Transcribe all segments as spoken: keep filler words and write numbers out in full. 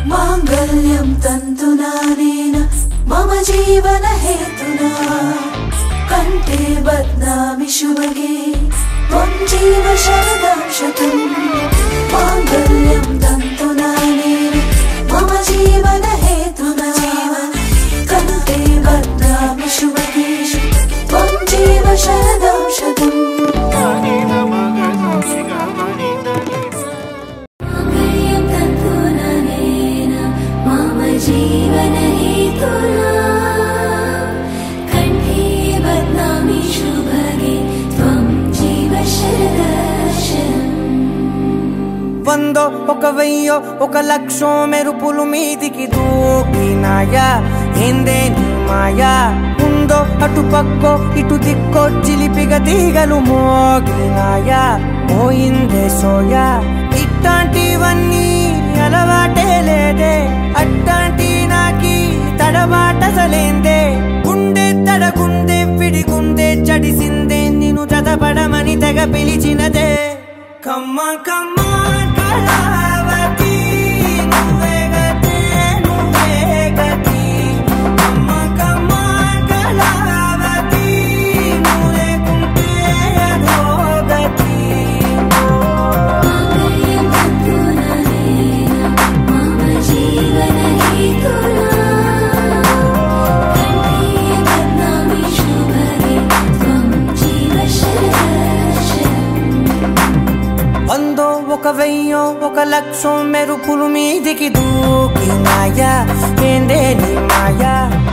मांगल्यं तन्तुना नेन मम जीवन हेतुना कंठे बध्नामि शुभगे त्वं जीव शरदं शतम् मांगल्यं तन्तुना नेन मम जीवन हेतुना कंठे बध्नामि शुभगे त्वं जीव शरदं शतम् जीवन हेतुना कंठे बध्नामि शुभगे त्वं जीव शरदशम् వందో ఒక వెయ్యో ఒక లక్షో మెరుపులు మీదికి దూకినాయా ఏందే నీ మాయా ఉందో అటు పక్కో ఇటు దిక్కో చిలిపిగ తీగలు మోగినాయా పోయిందే సోయా ఇట్లాంటివన్నీ అలవాటే లేదే అట్టాంటి నాకి తడబాటసలేందే గుండె తడగుండె విడిగుండె చడిసిందే నిన్ను చదపడమని తెగ పిలిచినదే కమ్మ కమ్మ కళావతి నువ్వే గతే నువ్వే గతి కమ్మ కమ్మ కళావతి నువ్వు లేకుంటే అదో గతి जीवन हेतुना कंठे बध्नामि शुभगे त्वं जीव शरदशम् వందో ఒక వెయ్యో ఒక లక్షో మెరుపులు మీదికి దూకినాయా ఏందే నీ మాయా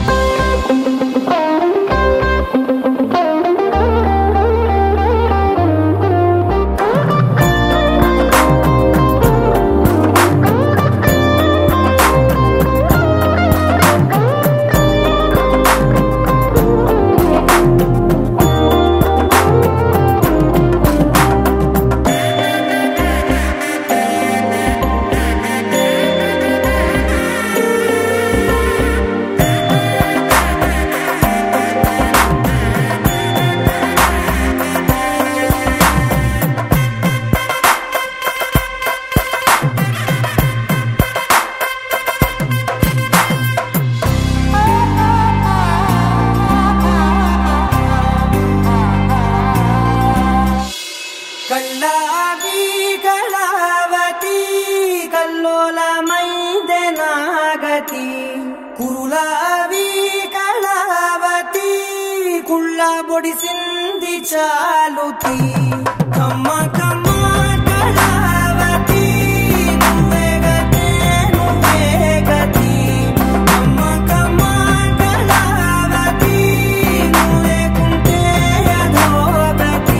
కళ్ళావి కళావతి కల్లోలమైందే నాగతి కురులావి కళావతి కుళ్ళ బొడిసింది చాలుతి కమ్మ కమ్మ కళావతి నువ్వే గతే నువ్వే గతి కమ్మ కమ్మ కళావతి నువ్వు లేకుంటే అదో గతి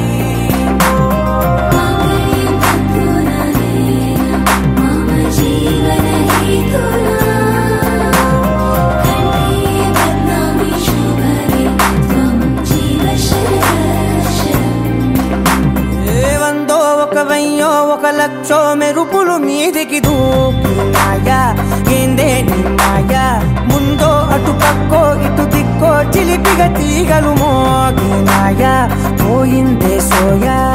जीवन हेतुना कंठे बध्नामि शुभगे त्वं जीव शरदशम् వందో ఒక వెయ్యో ఒక లక్షో మెరుపులు మీదికి దూకినాయా ఏందే నీ మాయా ముందో అటు పక్కో ఇటు దిక్కో చిలిపిగ తీగలు మోగినాయా పోయిందే సోయా